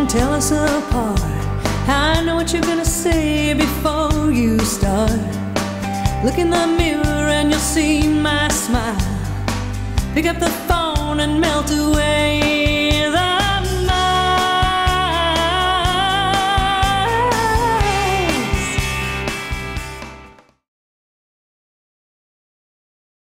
tell us apart. I know what you're gonna say before you start. Look in the mirror and you'll see my smile. Pick up the phone and melt away.